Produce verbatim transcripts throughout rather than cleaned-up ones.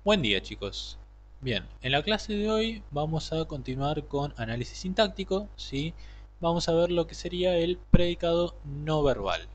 Buen día, chicos. Bien, en la clase de hoy vamos a continuar con análisis sintáctico, ¿sí? Vamos a ver lo que sería el predicado no verbal.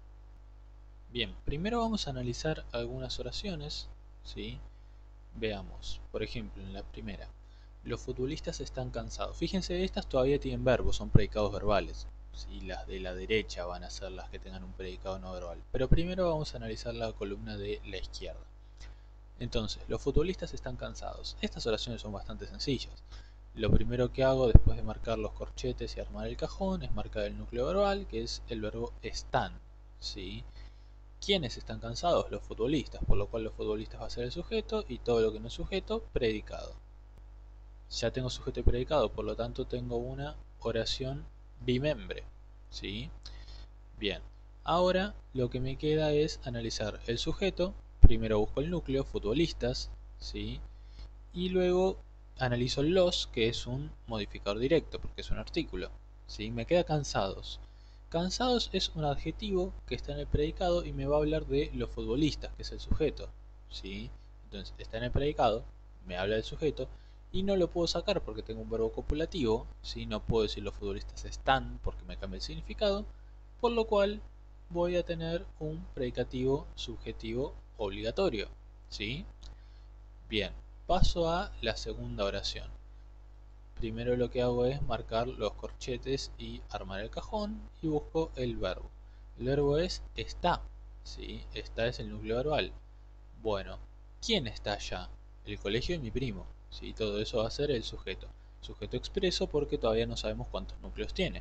Bien, primero vamos a analizar algunas oraciones, ¿sí? Veamos, por ejemplo, en la primera. Los futbolistas están cansados. Fíjense, estas todavía tienen verbos, son predicados verbales. ¿Sí? Las de la derecha van a ser las que tengan un predicado no verbal. Pero primero vamos a analizar la columna de la izquierda. Entonces, los futbolistas están cansados. Estas oraciones son bastante sencillas. Lo primero que hago después de marcar los corchetes y armar el cajón es marcar el núcleo verbal, que es el verbo están. ¿Sí? ¿Quiénes están cansados? Los futbolistas, por lo cual los futbolistas va a ser el sujeto y todo lo que no es sujeto, predicado. Ya tengo sujeto y predicado, por lo tanto tengo una oración bimembre. ¿Sí? Bien, ahora lo que me queda es analizar el sujeto. Primero busco el núcleo, futbolistas, ¿sí? Y luego analizo los, que es un modificador directo, porque es un artículo, ¿sí? Me queda cansados. Cansados es un adjetivo que está en el predicado y me va a hablar de los futbolistas, que es el sujeto, ¿sí? Entonces está en el predicado, me habla del sujeto, y no lo puedo sacar porque tengo un verbo copulativo, ¿sí? No puedo decir los futbolistas están porque me cambia el significado, por lo cual voy a tener un predicativo subjetivo obligatorio, ¿sí? Bien, paso a la segunda oración. Primero lo que hago es marcar los corchetes y armar el cajón y busco el verbo. El verbo es está, ¿sí? Está es el núcleo verbal. Bueno, ¿quién está allá? El colegio de mi primo, ¿sí? Todo eso va a ser el sujeto. Sujeto expreso porque todavía no sabemos cuántos núcleos tiene.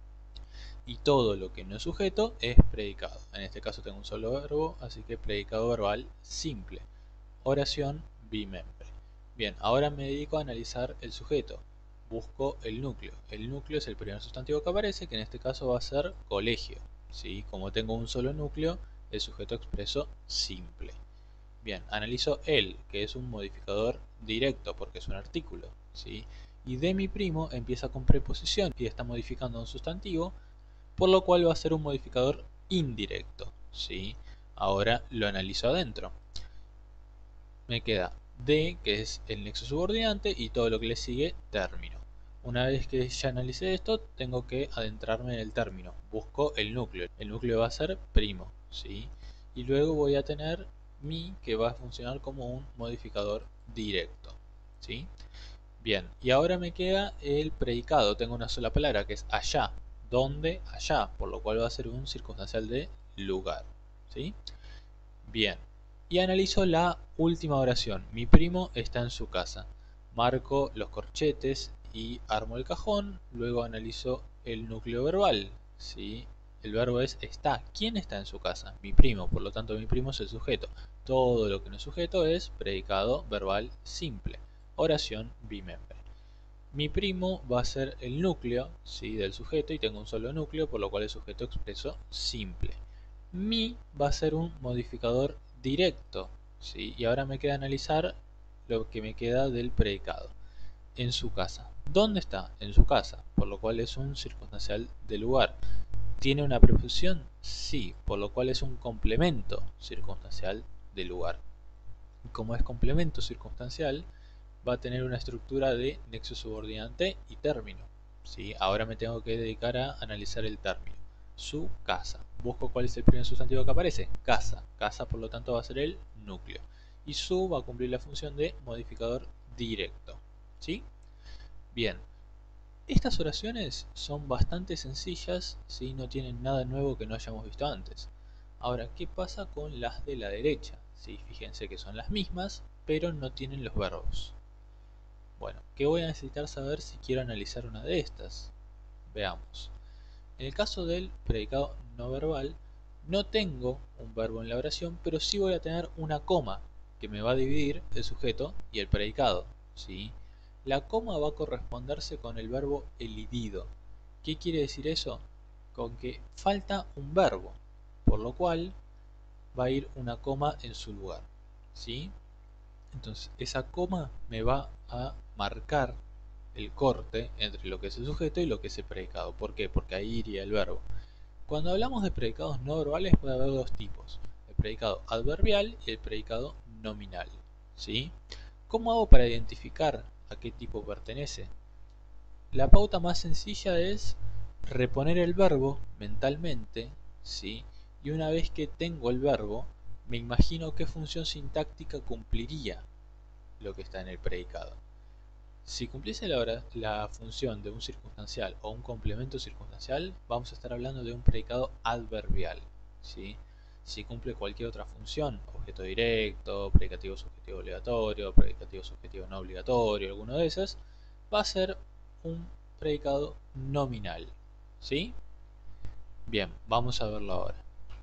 Y todo lo que no es sujeto es predicado. En este caso tengo un solo verbo, así que predicado verbal simple. Oración bimembre. Bien, ahora me dedico a analizar el sujeto. Busco el núcleo. El núcleo es el primer sustantivo que aparece, que en este caso va a ser colegio. ¿Sí? Como tengo un solo núcleo, el sujeto expreso simple. Bien, analizo el, que es un modificador directo porque es un artículo. ¿Sí? Y de mi primo empieza con preposición y está modificando un sustantivo, por lo cual va a ser un modificador indirecto. ¿Sí? Ahora lo analizo adentro. Me queda de, que es el nexo subordinante, y todo lo que le sigue, término. Una vez que ya analicé esto, tengo que adentrarme en el término. Busco el núcleo. El núcleo va a ser primo, ¿sí? Y luego voy a tener mi, que va a funcionar como un modificador directo, ¿sí? Bien, y ahora me queda el predicado. Tengo una sola palabra que es allá. ¿Dónde? Allá. Por lo cual va a ser un circunstancial de lugar, ¿sí? Bien, y analizo la última oración. Mi primo está en su casa. Marco los corchetes y armo el cajón. Luego analizo el núcleo verbal. ¿Sí? El verbo es está. ¿Quién está en su casa? Mi primo. Por lo tanto, mi primo es el sujeto. Todo lo que no es sujeto es predicado verbal simple. Oración bimembre. Mi primo va a ser el núcleo, ¿sí? Del sujeto, y tengo un solo núcleo, por lo cual el sujeto expreso simple. Mi va a ser un modificador directo, ¿sí? Y ahora me queda analizar lo que me queda del predicado. En su casa. ¿Dónde está? En su casa, por lo cual es un circunstancial de lugar. ¿Tiene una preposición? Sí, por lo cual es un complemento circunstancial de lugar. Y como es complemento circunstancial, va a tener una estructura de nexo subordinante y término. ¿Sí? Ahora me tengo que dedicar a analizar el término. Su casa. Busco cuál es el primer sustantivo que aparece. Casa. Casa, por lo tanto, va a ser el núcleo. Y su va a cumplir la función de modificador directo. ¿Sí? Bien. Estas oraciones son bastante sencillas, ¿sí? No tienen nada nuevo que no hayamos visto antes. Ahora, ¿qué pasa con las de la derecha? ¿Sí? Fíjense que son las mismas, pero no tienen los verbos. Bueno, ¿qué voy a necesitar saber si quiero analizar una de estas? Veamos. En el caso del predicado no verbal, no tengo un verbo en la oración, pero sí voy a tener una coma que me va a dividir el sujeto y el predicado, ¿sí? La coma va a corresponderse con el verbo elidido. ¿Qué quiere decir eso? Con que falta un verbo, por lo cual va a ir una coma en su lugar, ¿sí? Entonces esa coma me va a marcar el corte entre lo que es el sujeto y lo que es el predicado. ¿Por qué? Porque ahí iría el verbo. Cuando hablamos de predicados no verbales puede haber dos tipos: el predicado adverbial y el predicado nominal. ¿sí? ¿Cómo hago para identificar a qué tipo pertenece? La pauta más sencilla es reponer el verbo mentalmente, ¿sí? Y una vez que tengo el verbo, me imagino qué función sintáctica cumpliría lo que está en el predicado. Si cumpliese la, la función de un circunstancial o un complemento circunstancial, vamos a estar hablando de un predicado adverbial, ¿sí? Si cumple cualquier otra función, objeto directo, predicativo subjetivo obligatorio, predicativo subjetivo no obligatorio, alguno de esos, va a ser un predicado nominal, ¿sí? Bien, vamos a verlo ahora.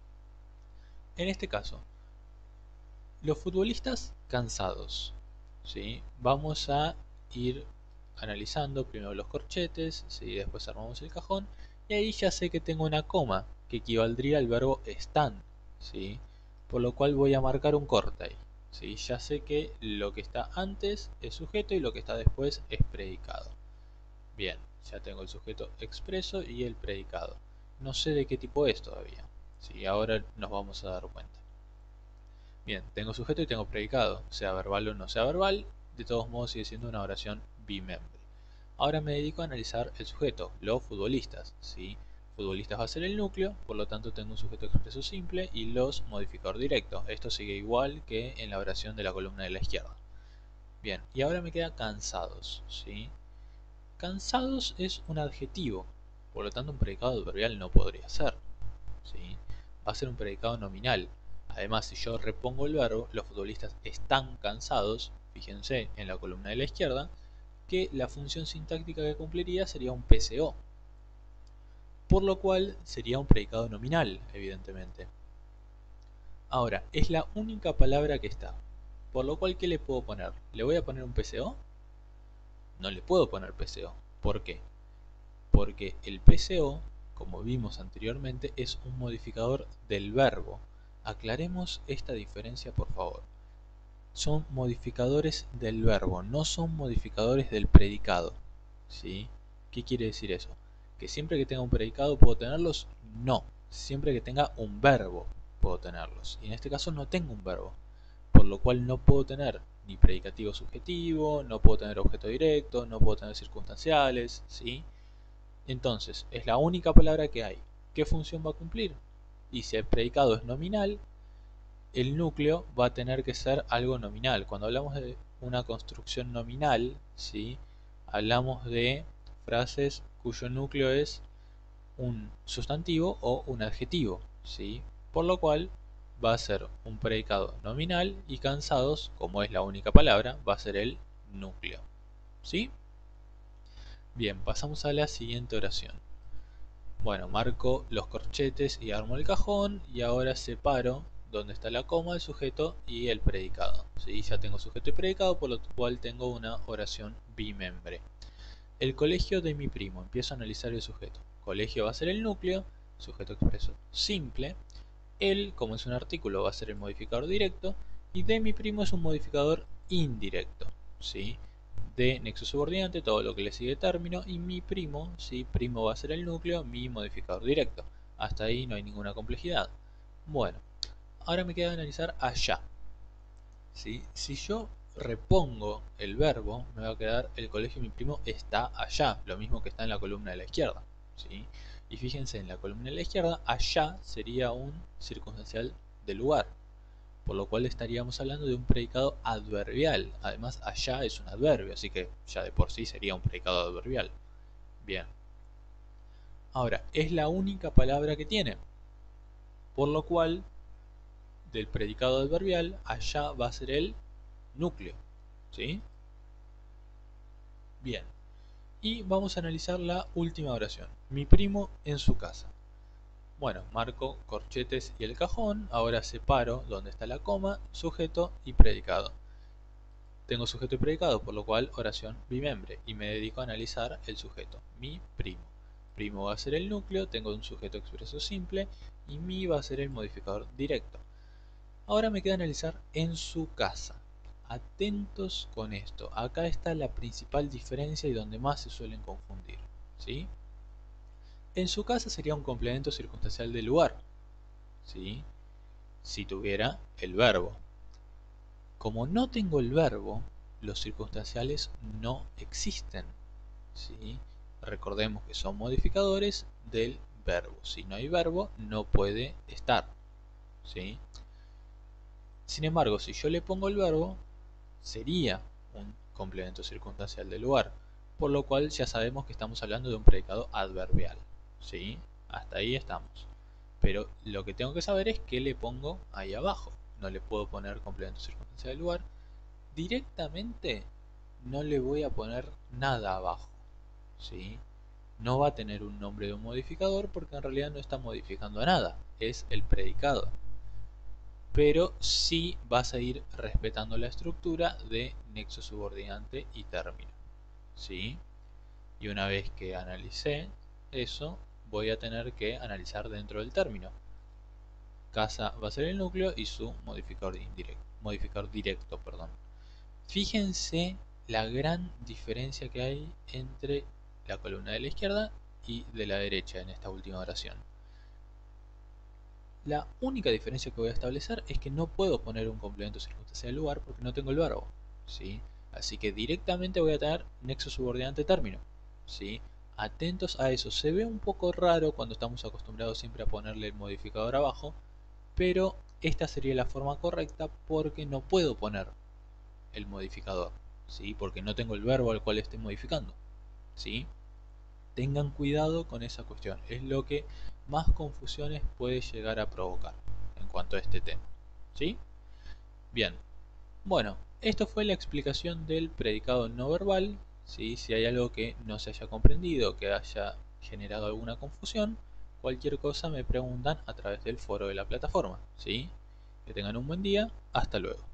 En este caso, los futbolistas cansados, ¿sí? Vamos a ir analizando primero los corchetes, ¿sí? Después armamos el cajón y ahí ya sé que tengo una coma que equivaldría al verbo están, ¿sí? Por lo cual voy a marcar un corte ahí, ¿sí? Ya sé que lo que está antes es sujeto y lo que está después es predicado. Bien, ya tengo el sujeto expreso y el predicado. No sé de qué tipo es todavía, ¿sí? Ahora nos vamos a dar cuenta. Bien, tengo sujeto y tengo predicado, sea verbal o no sea verbal, de todos modos sigue siendo una oración bimembre. Ahora me dedico a analizar el sujeto, los futbolistas, ¿sí? Futbolistas va a ser el núcleo, por lo tanto tengo un sujeto expreso simple y los modificador directo. Esto sigue igual que en la oración de la columna de la izquierda. Bien, y ahora me queda cansados, ¿sí? Cansados es un adjetivo, por lo tanto un predicado adverbial no podría ser, ¿sí? Va a ser un predicado nominal. Además, si yo repongo el verbo, los futbolistas están cansados, fíjense en la columna de la izquierda, que la función sintáctica que cumpliría sería un P C O, por lo cual sería un predicado nominal, evidentemente. Ahora, es la única palabra que está, por lo cual, ¿qué le puedo poner? ¿Le voy a poner un P C O? No le puedo poner P C O. ¿Por qué? Porque el P C O, como vimos anteriormente, es un modificador del verbo. Aclaremos esta diferencia, por favor. Son modificadores del verbo, no son modificadores del predicado, ¿sí? ¿Qué quiere decir eso? ¿Que siempre que tenga un predicado puedo tenerlos? No, siempre que tenga un verbo puedo tenerlos. Y en este caso no tengo un verbo, por lo cual no puedo tener ni predicativo subjetivo, no puedo tener objeto directo, no puedo tener circunstanciales, ¿sí? Entonces, es la única palabra que hay. ¿Qué función va a cumplir? Y si el predicado es nominal, el núcleo va a tener que ser algo nominal. Cuando hablamos de una construcción nominal, ¿sí? Hablamos de frases cuyo núcleo es un sustantivo o un adjetivo, ¿sí? Por lo cual va a ser un predicado nominal y cansados, como es la única palabra, va a ser el núcleo, ¿sí? Bien, pasamos a la siguiente oración. Bueno, marco los corchetes y armo el cajón y ahora separo donde está la coma, el sujeto y el predicado, ¿sí? Ya tengo sujeto y predicado, por lo cual tengo una oración bimembre. El colegio de mi primo, empiezo a analizar el sujeto. Colegio va a ser el núcleo, sujeto expreso simple. El, como es un artículo, va a ser el modificador directo y de mi primo es un modificador indirecto, ¿sí? De nexo subordinante, todo lo que le sigue término, y mi primo, ¿sí? Primo va a ser el núcleo, mi modificador directo. Hasta ahí no hay ninguna complejidad. Bueno, ahora me queda analizar allá, ¿sí? Si yo repongo el verbo, me va a quedar el colegio de mi primo está allá, lo mismo que está en la columna de la izquierda, ¿sí? Y fíjense, en la columna de la izquierda, allá sería un circunstancial de lugar, por lo cual estaríamos hablando de un predicado adverbial. Además, allá es un adverbio, así que ya de por sí sería un predicado adverbial. Bien. Ahora, es la única palabra que tiene, por lo cual del predicado adverbial, allá va a ser el núcleo, ¿sí? Bien. Y vamos a analizar la última oración. Mi primo en su casa. Bueno, marco corchetes y el cajón. Ahora separo donde está la coma, sujeto y predicado. Tengo sujeto y predicado, por lo cual oración bimembre. Y me dedico a analizar el sujeto. Mi primo. Primo va a ser el núcleo, tengo un sujeto expreso simple y mi va a ser el modificador directo. Ahora me queda analizar en su casa. Atentos con esto. Acá está la principal diferencia y donde más se suelen confundir, ¿sí? En su casa sería un complemento circunstancial del lugar, ¿sí? Si tuviera el verbo. Como no tengo el verbo, los circunstanciales no existen, ¿sí? Recordemos que son modificadores del verbo. Si no hay verbo, no puede estar, ¿sí? Sin embargo, si yo le pongo el verbo, sería un complemento circunstancial del lugar, por lo cual ya sabemos que estamos hablando de un predicado adverbial, ¿sí? Hasta ahí estamos. Pero lo que tengo que saber es qué le pongo ahí abajo. No le puedo poner complemento circunstancial del lugar. Directamente no le voy a poner nada abajo, ¿sí? No va a tener un nombre de un modificador porque en realidad no está modificando nada, es el predicado. Pero sí vas a ir respetando la estructura de nexo subordinante y término, ¿sí? Y una vez que analicé eso, voy a tener que analizar dentro del término. Casa va a ser el núcleo y su modificador indirecto, modificador directo, perdón. Fíjense la gran diferencia que hay entre la columna de la izquierda y de la derecha en esta última oración. La única diferencia que voy a establecer es que no puedo poner un complemento circunstancial al lugar porque no tengo el verbo, ¿sí? Así que directamente voy a tener nexo subordinante término, ¿sí? Atentos a eso. Se ve un poco raro cuando estamos acostumbrados siempre a ponerle el modificador abajo, pero esta sería la forma correcta porque no puedo poner el modificador, ¿sí? Porque no tengo el verbo al cual esté modificando, ¿sí? Tengan cuidado con esa cuestión, es lo que más confusiones puede llegar a provocar en cuanto a este tema, ¿sí? Bien, bueno, esto fue la explicación del predicado no verbal, ¿sí? Si hay algo que no se haya comprendido, que haya generado alguna confusión, cualquier cosa me preguntan a través del foro de la plataforma, ¿sí? Que tengan un buen día, hasta luego.